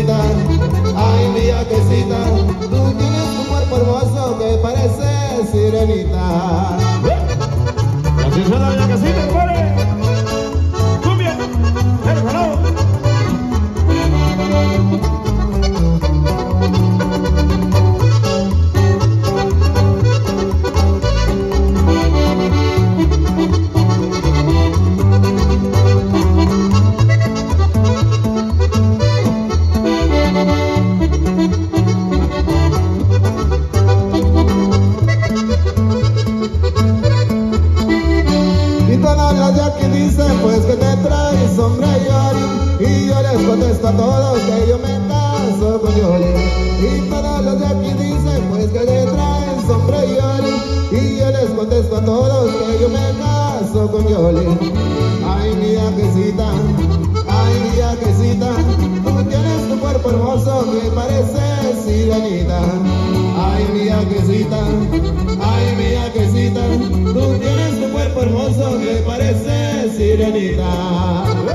yaquecita, ay mi yaquecita, tú tienes un cuerpo hermoso que parece sirenita. Así suena la yaquecita, compadre. Cumbia, el jalón. Pues que te traes hombre y yo les contesto a todos que yo me caso con Yoli. Y todos los de aquí dicen pues que te traes hombre y yo les contesto a todos que yo me caso con Yoli. Ay mi yaquecita, tú tienes tu cuerpo hermoso que parece sirenita. Ay mi yaquecita, tú tienes tu cuerpo hermoso que parece sirenita.